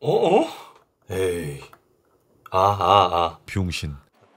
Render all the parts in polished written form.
어? 에이. 병신.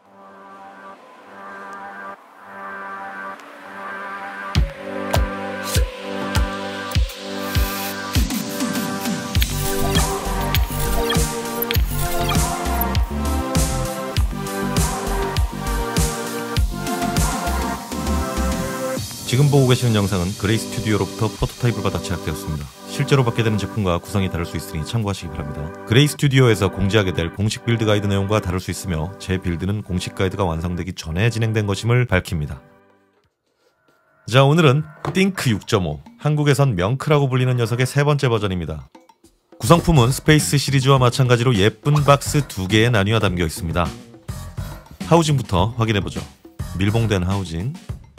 지금 보고 계시는 영상은 그레이 스튜디오로부터 프로토타입을 받아 제작되었습니다. 실제로 받게 되는 제품과 구성이 다를 수 있으니 참고하시기 바랍니다. 그레이 스튜디오에서 공지하게 될 공식 빌드 가이드 내용과 다를 수 있으며 제 빌드는 공식 가이드가 완성되기 전에 진행된 것임을 밝힙니다. 자, 오늘은 띵크 6.5, 한국에선 명크라고 불리는 녀석의 세 번째 버전입니다. 구성품은 스페이스 시리즈와 마찬가지로 예쁜 박스 2개에 나뉘어 담겨 있습니다. 하우징부터 확인해보죠. 밀봉된 하우징.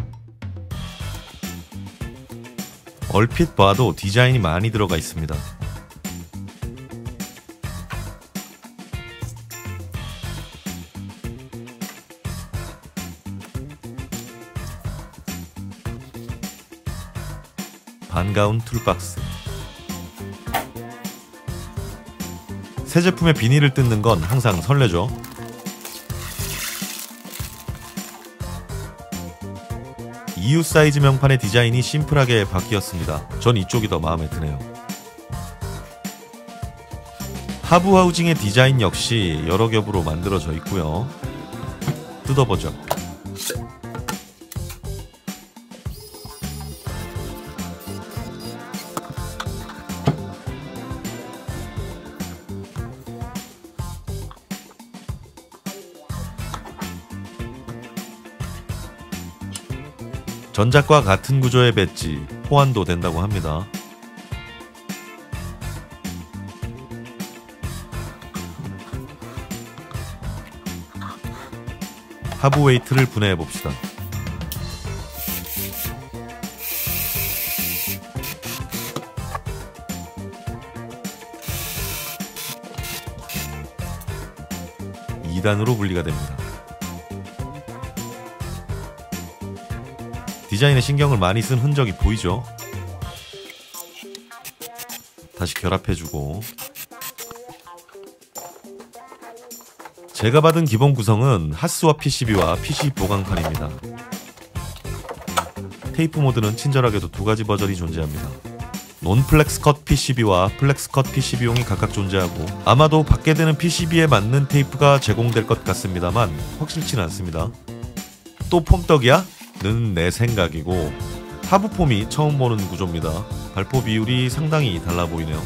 얼핏 봐도 디자인이 많이 들어가 있습니다. 반가운 툴박스. 새 제품의 비닐을 뜯는 건 항상 설레죠. EU 사이즈 명판의 디자인이 심플하게 바뀌었습니다. 전 이쪽이 더 마음에 드네요. 하부 하우징의 디자인 역시 여러 겹으로 만들어져 있고요. 뜯어보죠. 전작과 같은 구조의 배지 호환도 된다고 합니다. 하부 웨이트를 분해해 봅시다. (2) 단으로 분리가 됩니다. 디자인에 신경을 많이 쓴 흔적이 보이죠? 다시 결합해주고. 제가 받은 기본 구성은 하스와 PCB와 PC 보강판입니다. 테이프 모드는 친절하게도 2가지 버전이 존재합니다. 논플렉스컷 PCB와 플렉스컷 PCB용이 각각 존재하고 아마도 받게 되는 PCB에 맞는 테이프가 제공될 것 같습니다만 확실치는 않습니다. 또 폼떡이야? 는 내 생각이고 하부 폼이 처음 보는 구조입니다. 발포 비율이 상당히 달라 보이네요.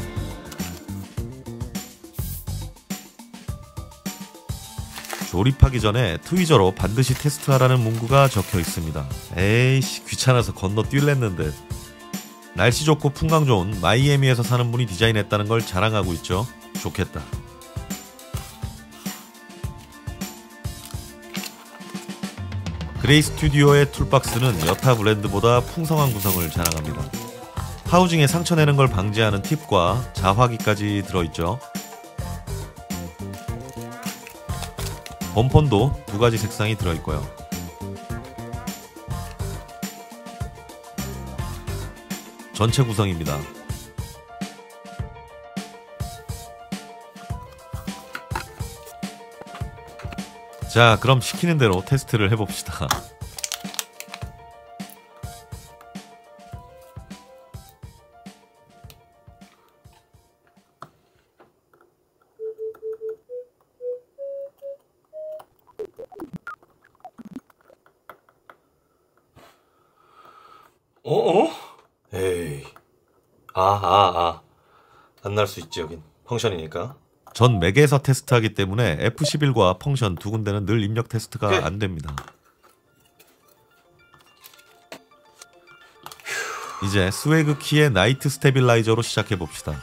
조립하기 전에 트위저로 반드시 테스트하라는 문구가 적혀 있습니다. 에이씨, 귀찮아서 건너뛸랬는데. 날씨 좋고 풍광 좋은 마이애미에서 사는 분이 디자인했다는 걸 자랑하고 있죠. 좋겠다. 그레이 스튜디오의 툴박스는 여타 브랜드보다 풍성한 구성을 자랑합니다. 하우징에 상처 내는 걸 방지하는 팁과 자화기까지 들어있죠. 범폰도 2가지 색상이 들어있고요. 전체 구성입니다. 자, 그럼 시키는 대로 테스트를 해봅시다. 에이. 안 날 수 있지, 여긴. 펑션이니까. 전 맥에서 테스트하기 때문에 F11과 펑션 2군데는 늘 입력 테스트가 안됩니다. 이제 스웨그 키의 나이트 스테빌라이저로 시작해봅시다.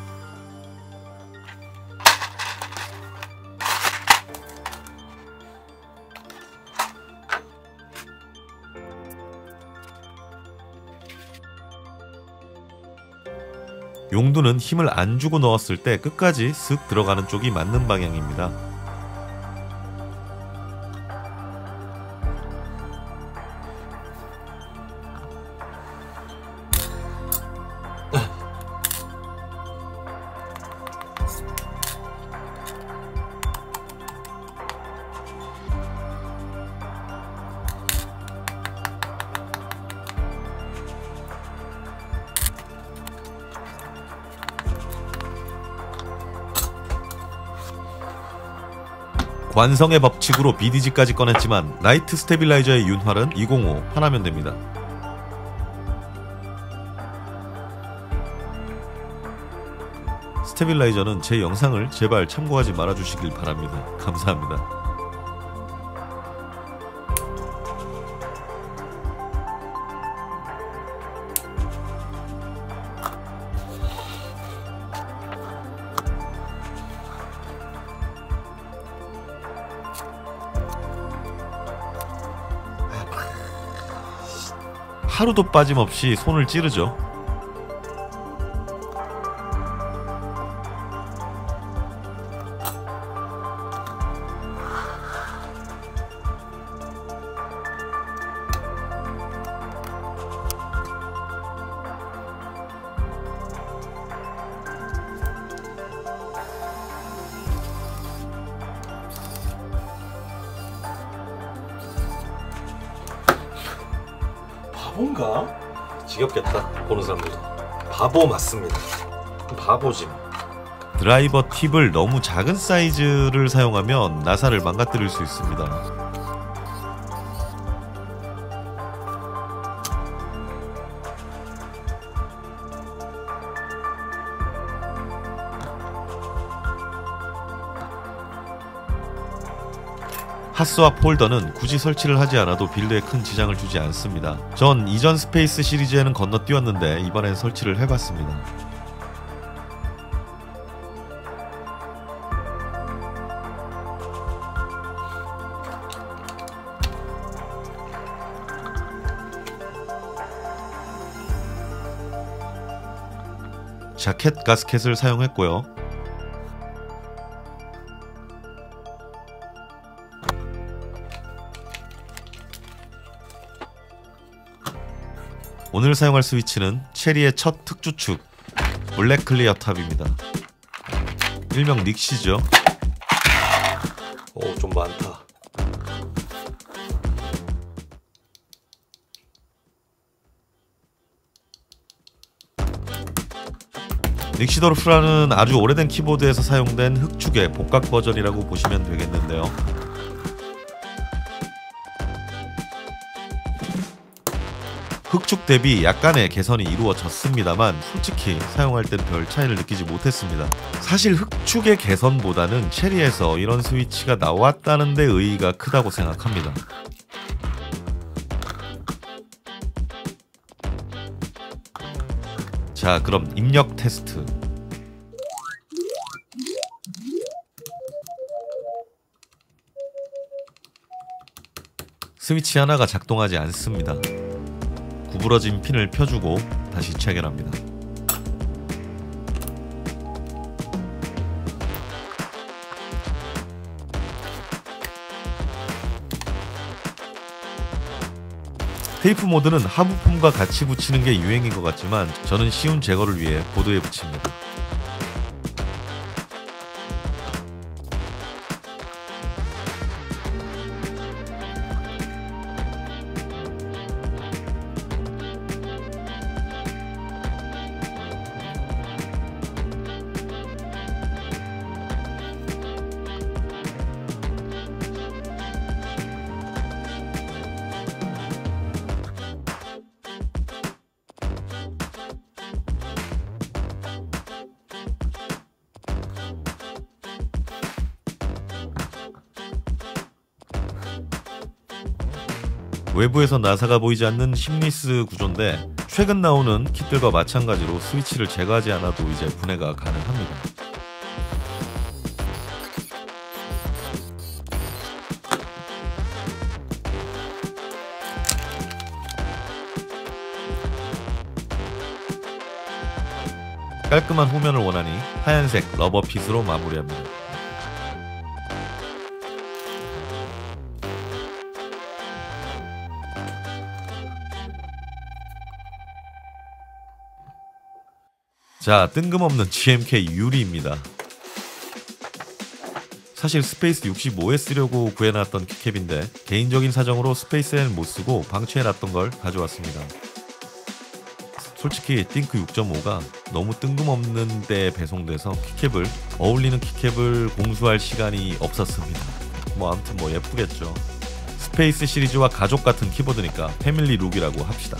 용두는 힘을 안 주고 넣었을 때 끝까지 슥 들어가는 쪽이 맞는 방향입니다. 관성의 법칙으로 BDG까지 꺼냈지만 라이트 스테빌라이저의 윤활은 205 하나면 됩니다. 스테빌라이저는 제 영상을 제발 참고하지 말아주시길 바랍니다. 감사합니다. 하루도 빠짐없이 손을 찌르죠. 바본가? 지겹겠다. 보는 사람들도. 바보 맞습니다. 바보지. 드라이버 팁을 너무 작은 사이즈를 사용하면 나사를 망가뜨릴 수 있습니다. 핫스왑 홀더는 굳이 설치를 하지 않아도 빌드에 큰 지장을 주지 않습니다. 전 이전 스페이스 시리즈에는 건너뛰었는데 이번엔 설치를 해봤습니다. 자켓 가스켓을 사용했고요. 오늘 사용할 스위치는 체리의 첫 특주축 블랙 클리어 탑입니다. 일명 닉시죠. 오, 좀 많다. 닉시도르프라는 아주 오래된 키보드에서 사용된 흑축의 복각 버전이라고 보시면 되겠는데요. 흑축 대비 약간의 개선이 이루어졌습니다만 솔직히 사용할 땐 별 차이를 느끼지 못했습니다. 사실 흑축의 개선보다는 체리에서 이런 스위치가 나왔다는 데 의의가 크다고 생각합니다. 자, 그럼 입력 테스트. 스위치 하나가 작동하지 않습니다. 구부러진 핀을 펴주고 다시 체결합니다. 테이프 모드는 하부품과 같이 붙이는 게 유행인 것 같지만 저는 쉬운 제거를 위해 보드에 붙입니다. 외부에서 나사가 보이지 않는 심리스 구조인데 최근 나오는 킷들과 마찬가지로 스위치를 제거하지 않아도 이제 분해가 가능합니다. 깔끔한 후면을 원하니 하얀색 러버 핏으로 마무리합니다. 자, 뜬금없는 GMK 유리입니다. 사실 스페이스 65에 쓰려고 구해놨던 키캡인데 개인적인 사정으로 스페이스에는 못쓰고 방치해놨던 걸 가져왔습니다. 솔직히 띵크 6.5가 너무 뜬금없는 데 배송돼서 키캡을 어울리는 키캡을 공수할 시간이 없었습니다. 아무튼 뭐 예쁘겠죠. 스페이스 시리즈와 가족 같은 키보드니까 패밀리 룩이라고 합시다.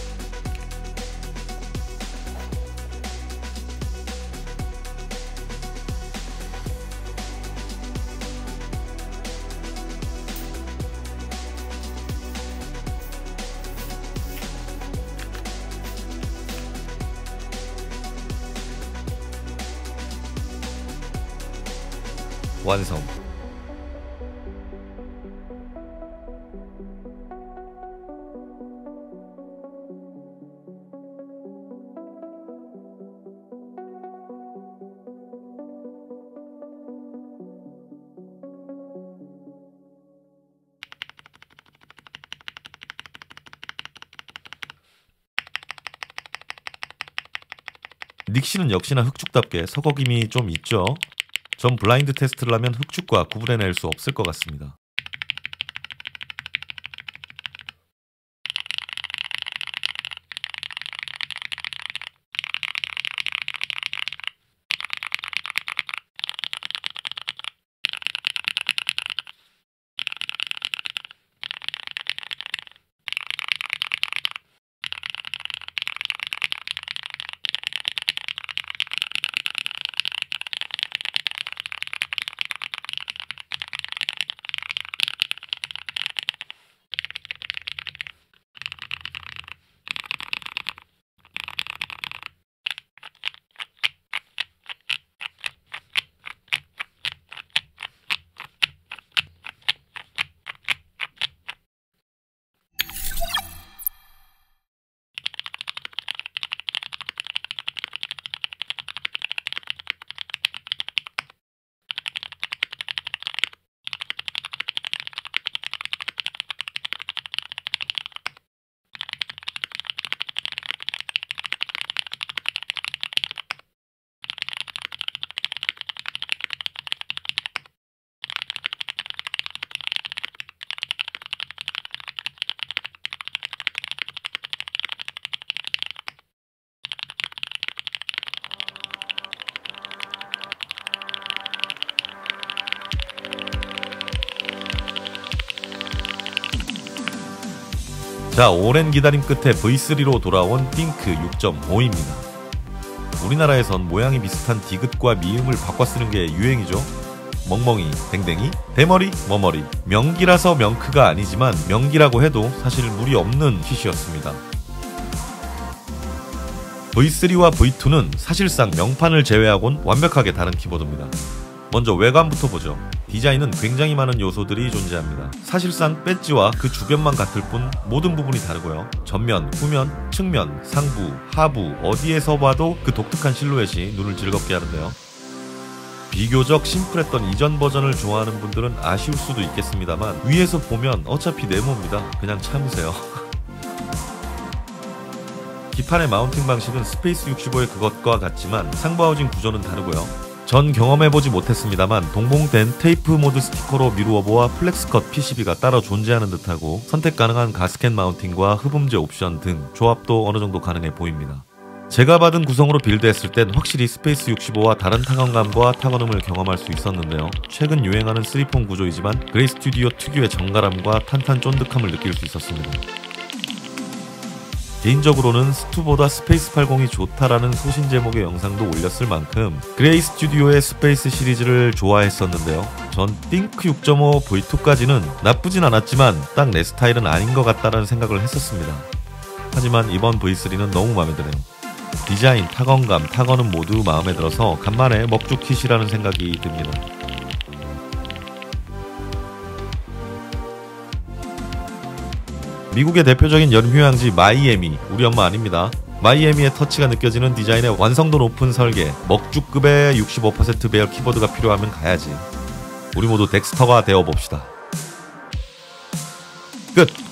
완성. 닉시는 역시나 흑축답게 서걱임이 좀 있죠. 전 블라인드 테스트를 하면 흑축과 구분해낼 수 없을 것 같습니다. 자, 오랜 기다림 끝에 V3로 돌아온 띵크 6.5입니다. 우리나라에선 모양이 비슷한 디귿과 미음을 바꿔 쓰는 게 유행이죠. 멍멍이, 댕댕이, 대머리, 머머리. 명기라서 명크가 아니지만 명기라고 해도 사실 무리 없는 킷이었습니다. V3와 V2는 사실상 명판을 제외하곤 완벽하게 다른 키보드입니다. 먼저 외관부터 보죠. 디자인은 굉장히 많은 요소들이 존재합니다. 사실상 배지와 그 주변만 같을 뿐 모든 부분이 다르고요. 전면, 후면, 측면, 상부, 하부 어디에서 봐도 그 독특한 실루엣이 눈을 즐겁게 하는데요. 비교적 심플했던 이전 버전을 좋아하는 분들은 아쉬울 수도 있겠습니다만 위에서 보면 어차피 네모입니다. 그냥 참으세요. 기판의 마운팅 방식은 스페이스 65의 그것과 같지만 상부 하우징 구조는 다르고요. 전 경험해보지 못했습니다만 동봉된 테이프 모드 스티커로 미루어보와 플렉스컷 PCB가 따로 존재하는 듯하고 선택 가능한 가스켓 마운팅과 흡음재 옵션 등 조합도 어느정도 가능해 보입니다. 제가 받은 구성으로 빌드했을 땐 확실히 스페이스 65와 다른 타건감과 타건음을 경험할 수 있었는데요. 최근 유행하는 3폰 구조이지만 그레이 스튜디오 특유의 정갈함과 탄탄 쫀득함을 느낄 수 있었습니다. 개인적으로는 스투보다 스페이스 80이 좋다라는 소신 제목의 영상도 올렸을 만큼 그레이 스튜디오의 스페이스 시리즈를 좋아했었는데요. 전 띵크 6.5 V2까지는 나쁘진 않았지만 딱 내 스타일은 아닌 것 같다라는 생각을 했었습니다. 하지만 이번 V3는 너무 마음에 드네요. 디자인, 타건감, 타건은 모두 마음에 들어서 간만에 먹죽킷이라는 생각이 듭니다. 미국의 대표적인 연휴양지 마이애미, 우리 엄마 아닙니다. 마이애미의 터치가 느껴지는 디자인의 완성도 높은 설계, 먹죽급의 65% 배열 키보드가 필요하면 가야지. 우리 모두 덱스터가 되어봅시다. 끝!